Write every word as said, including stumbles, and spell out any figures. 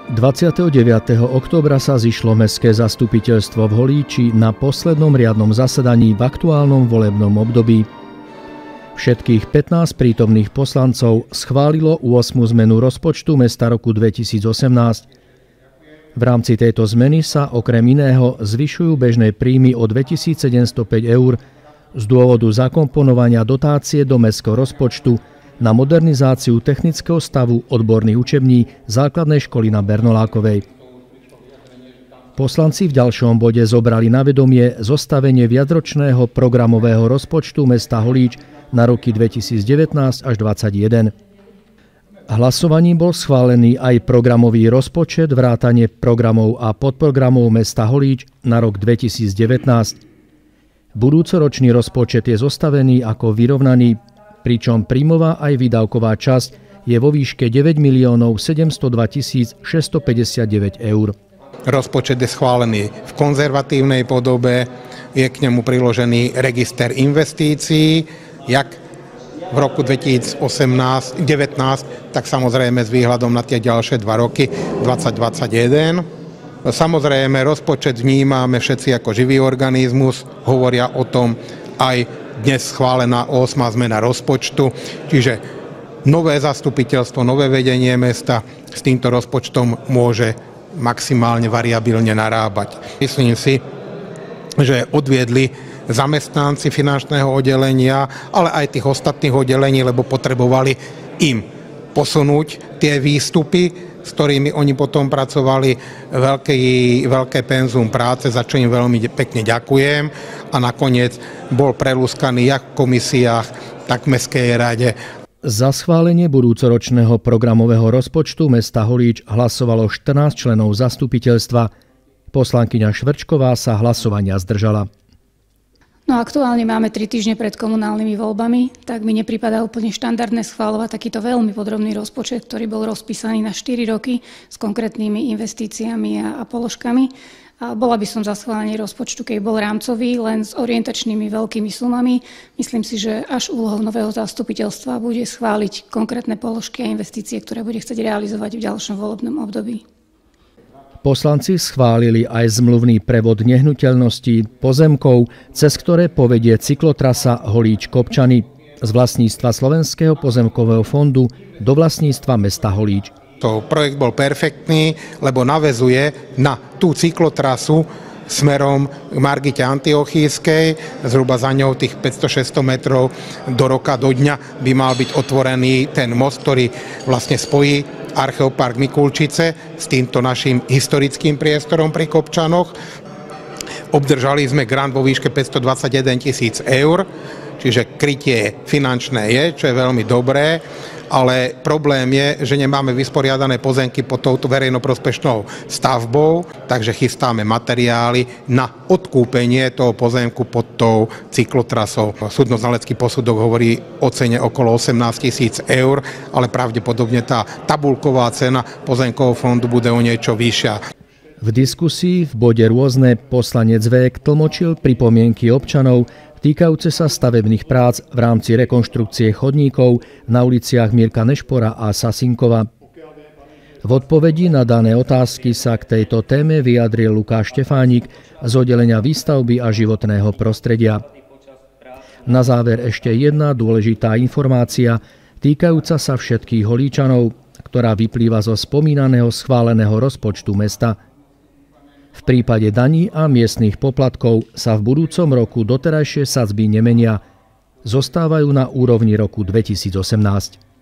dvadsiateho deviateho októbra sa zišlo mestské zastupiteľstvo v Holíči na poslednom riadnom zasadaní v aktuálnom volebnom období. Všetkých pätnásť prítomných poslancov schválilo ôsmu zmenu rozpočtu mesta roku dvetisícosemnásť. V rámci tejto zmeny sa okrem iného zvyšujú bežné príjmy o dvetisícsedemstopäť eur z dôvodu zakomponovania dotácie do mestského rozpočtu na modernizáciu technického stavu odborných učební základnej školy na Bernolákovej. Poslanci v ďalšom bode zobrali na vedomie zostavenie viacročného programového rozpočtu mesta Holíč na roky dvetisícdevätnásť až dvadsaťjeden. Hlasovaním bol schválený aj programový rozpočet vrátane programov a podprogramov mesta Holíč na rok dvetisícdevätnásť. Budúcoročný rozpočet je zostavený ako vyrovnaný, pričom príjmová aj výdavková časť je vo výške deväť miliónov sedemstodva tisíc šesťstopäťdesiatdeväť eur. Rozpočet je schválený v konzervatívnej podobe, je k nemu priložený register investícií, jak v roku dvetisícosemnásť devätnásť, tak samozrejme s výhľadom na tie ďalšie dva roky, dvadsať dvadsaťjeden. Samozrejme, rozpočet vnímame všetci ako živý organizmus, hovoria o tom aj dnes schválená ôsma zmena rozpočtu, čiže nové zastupiteľstvo, nové vedenie mesta s týmto rozpočtom môže maximálne variabilne narábať. Myslím si, že odviedli zamestnanci finančného oddelenia, ale aj tých ostatných oddelení, lebo potrebovali im posunúť tie výstupy, s ktorými oni potom pracovali, veľké, veľké penzum práce, za čo im veľmi pekne ďakujem. A nakoniec bol prelúskaný jak v komisiách, tak v Mestskej rade. Za schválenie budúcoročného programového rozpočtu mesta Holíč hlasovalo štrnásť členov zastupiteľstva. Poslankyňa Švrčková sa hlasovania zdržala. No aktuálne máme tri týždne pred komunálnymi voľbami, tak mi nepripadá úplne štandardné schvaľovať takýto veľmi podrobný rozpočet, ktorý bol rozpísaný na štyri roky s konkrétnymi investíciami a, a položkami. A bola by som za schválenie rozpočtu, keď bol rámcový, len s orientačnými veľkými sumami. Myslím si, že až úlohou nového zastupiteľstva bude schváliť konkrétne položky a investície, ktoré bude chcieť realizovať v ďalšom volebnom období. Poslanci schválili aj zmluvný prevod nehnuteľností pozemkov, cez ktoré povedie cyklotrasa Holíč-Kopčany z vlastníctva Slovenského pozemkového fondu do vlastníctva mesta Holíč. To projekt bol perfektný, lebo naväzuje na tú cyklotrasu smerom k Margite Antiochískej, zhruba za ňou tých päťsto šesťsto metrov do roka, do dňa by mal byť otvorený ten most, ktorý vlastne spojí Archeopark Mikulčice s týmto našim historickým priestorom pri Kopčanoch. Obdržali sme grant vo výške päťstodvadsaťjeden tisíc eur, čiže krytie finančné je, čo je veľmi dobré, ale problém je, že nemáme vysporiadané pozemky pod touto verejnoprospešnou stavbou, takže chystáme materiály na odkúpenie toho pozemku pod tou cyklotrasou. Súdno-znalecký posudok hovorí o cene okolo osemnásť tisíc eur, ale pravdepodobne tá tabulková cena pozemkového fondu bude o niečo vyššia. V diskusii v bode rôzne poslanec Vék tlmočil pripomienky občanov týkajúce sa stavebných prác v rámci rekonštrukcie chodníkov na uliciach Mirka Nešpora a Sasinkova. V odpovedi na dané otázky sa k tejto téme vyjadril Lukáš Štefánik z oddelenia výstavby a životného prostredia. Na záver ešte jedna dôležitá informácia týkajúca sa všetkých Holíčanov, ktorá vyplýva zo spomínaného schváleného rozpočtu mesta. V prípade daní a miestnych poplatkov sa v budúcom roku doterajšie sadzby nemenia. Zostávajú na úrovni roku dvetisícosemnásť.